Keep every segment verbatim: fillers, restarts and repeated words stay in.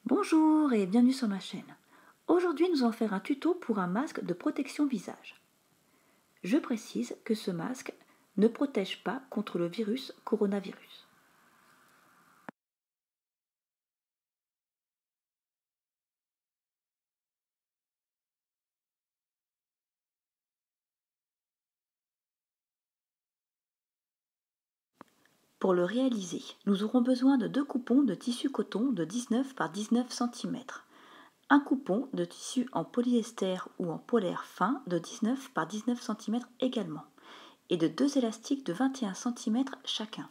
Bonjour et bienvenue sur ma chaîne. Aujourd'hui nous allons faire un tuto pour un masque de protection visage. Je précise que ce masque ne protège pas contre le virus coronavirus. Pour le réaliser, nous aurons besoin de deux coupons de tissu coton de dix-neuf par dix-neuf centimètres, un coupon de tissu en polyester ou en polaire fin de dix-neuf par dix-neuf centimètres également, et de deux élastiques de vingt et un centimètres chacun.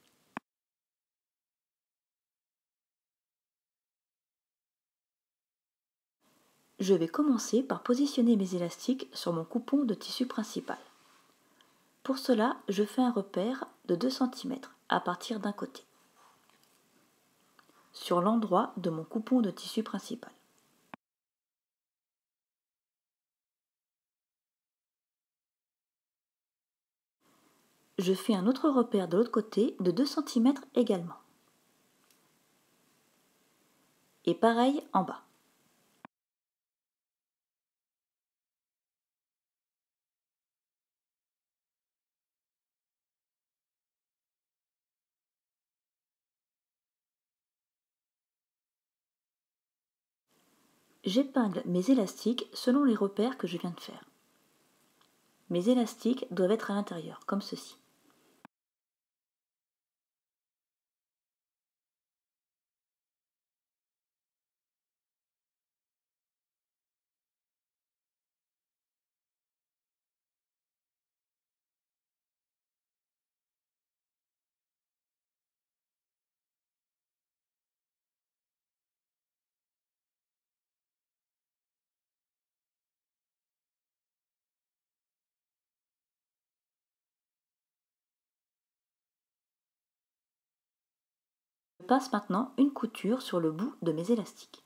Je vais commencer par positionner mes élastiques sur mon coupon de tissu principal. Pour cela, je fais un repère de deux centimètres à partir d'un côté, sur l'endroit de mon coupon de tissu principal. Je fais un autre repère de l'autre côté de deux centimètres également. Et pareil en bas. J'épingle mes élastiques selon les repères que je viens de faire. Mes élastiques doivent être à l'intérieur, comme ceci. Je passe maintenant une couture sur le bout de mes élastiques.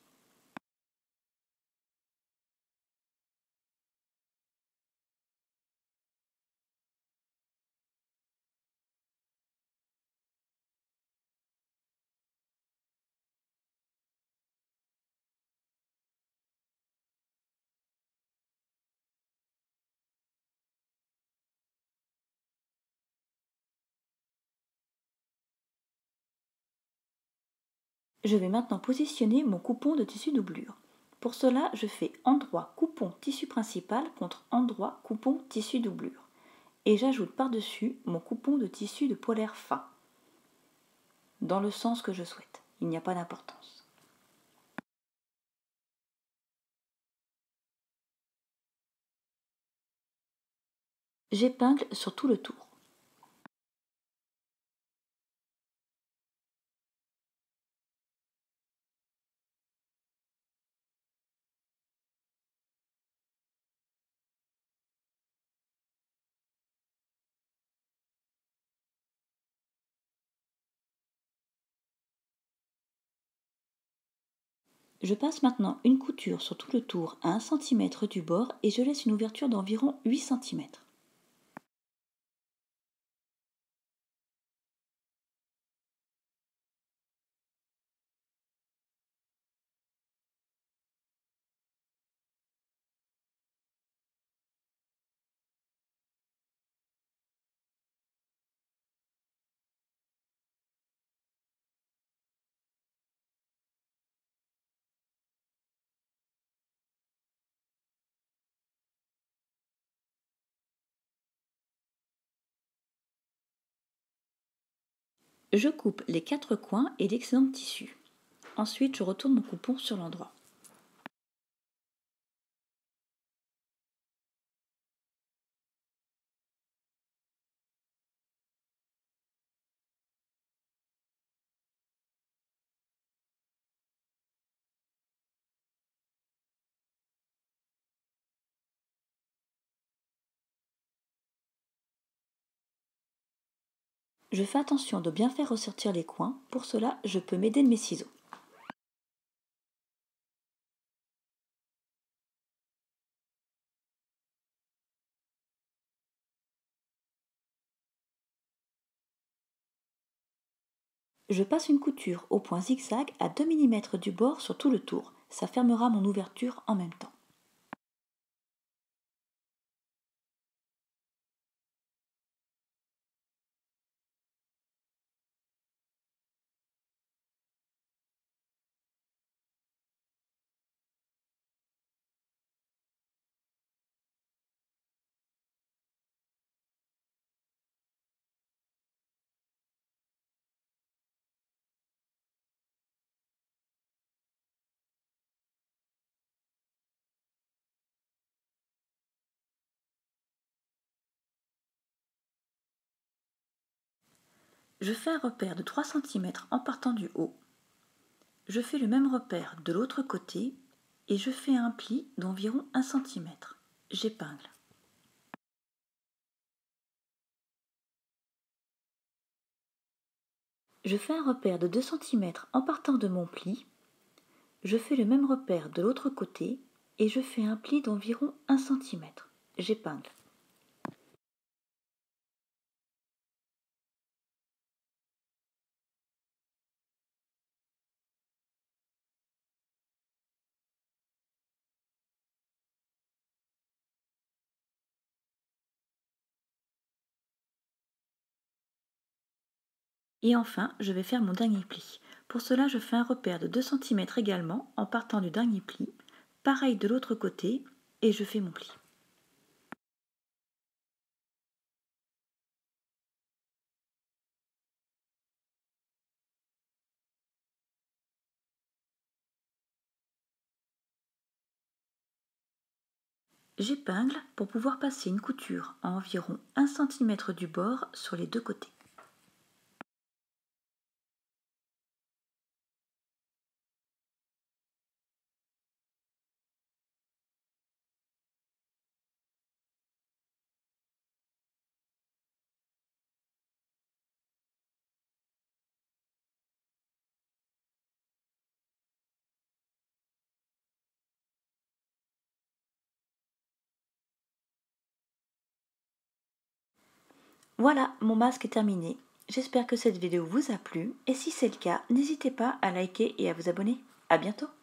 Je vais maintenant positionner mon coupon de tissu doublure. Pour cela, je fais endroit coupon tissu principal contre endroit coupon tissu doublure. Et j'ajoute par-dessus mon coupon de tissu de polaire fin, dans le sens que je souhaite. Il n'y a pas d'importance. J'épingle sur tout le tour. Je passe maintenant une couture sur tout le tour à un centimètre du bord et je laisse une ouverture d'environ huit centimètres. Je coupe les quatre coins et l'excédent de tissu. Ensuite, je retourne mon coupon sur l'endroit. Je fais attention de bien faire ressortir les coins. Pour cela, je peux m'aider de mes ciseaux. Je passe une couture au point zigzag à deux millimètres du bord sur tout le tour. Ça fermera mon ouverture en même temps. Je fais un repère de trois centimètres en partant du haut. Je fais le même repère de l'autre côté et je fais un pli d'environ un centimètre. J'épingle. Je fais un repère de deux centimètres en partant de mon pli. Je fais le même repère de l'autre côté et je fais un pli d'environ un centimètre. J'épingle. Et enfin, je vais faire mon dernier pli. Pour cela, je fais un repère de deux centimètres également en partant du dernier pli. Pareil de l'autre côté et je fais mon pli. J'épingle pour pouvoir passer une couture à environ un centimètre du bord sur les deux côtés. Voilà, mon masque est terminé. J'espère que cette vidéo vous a plu et si c'est le cas, n'hésitez pas à liker et à vous abonner. À bientôt!